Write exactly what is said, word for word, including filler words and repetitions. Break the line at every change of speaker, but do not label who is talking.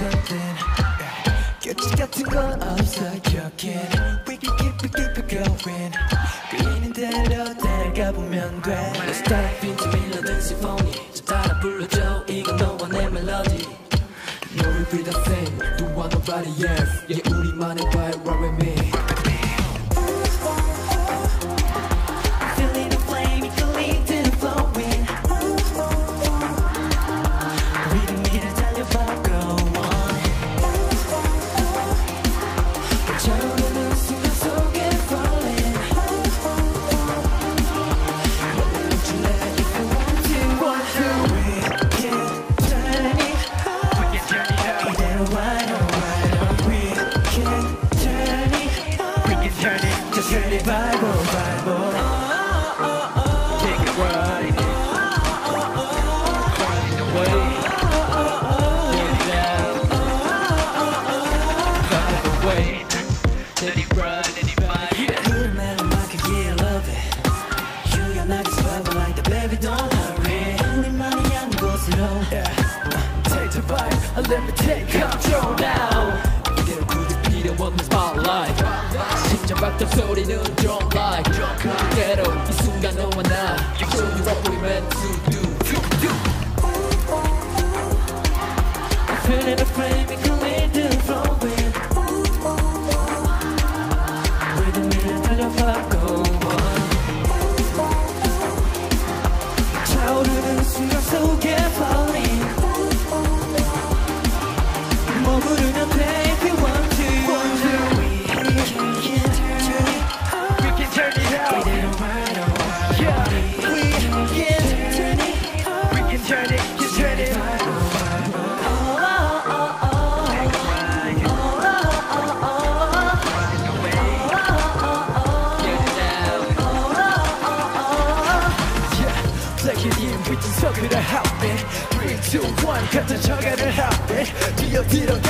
something. 끝이 같은 건 없어 여긴. We can keep it keep it going. 끌리는 대로 따라가 보면 돼.
Let's start 빈틈 일러든 심포니 저 따라 불러줘 이건 너와 내 멜로디. No repeat the same, don't want nobody else. Yeah, 우리만의 vibe, rock with me.
Feeling the flame, it can lead to the flowing. 리듬을 달려봐, go on. 차오르는 순간 속에 falling. Won't you let if you want to, want to. We can turn it up. We can turn it up. 이대로 right on, right on. We can turn it up. We can turn it, just turn it vibe, vibe.
Take it right. Find the way. Get it down. Find the way. Let it run, let it vibe. Yeah.
흐름 멜로망큼 yeah I love it. 유연하게 swagger like the baby don't hurry. 우리만이 아는 곳으로.
Yeah. Take the vibe, and let me take control now. 이대로 굳이 필요 없는 spotlight. 심장 박동 소리는 don't like. 그대로 이 순간 너와 나. Show you what we meant to do. do, do.
Feeling the flame, it can lead to the flowing. 리듬을 달려봐, go on. 차오르는 순간 속에 falling. 머무르면 돼 if you want to. We can turn it up.
We can turn it up.
이대로 right on, right on.
Yeah.
We can turn it up.
We can turn it, can turn it. 서그를 하네 three, two, one 같은 저가를 하네 뛰어들어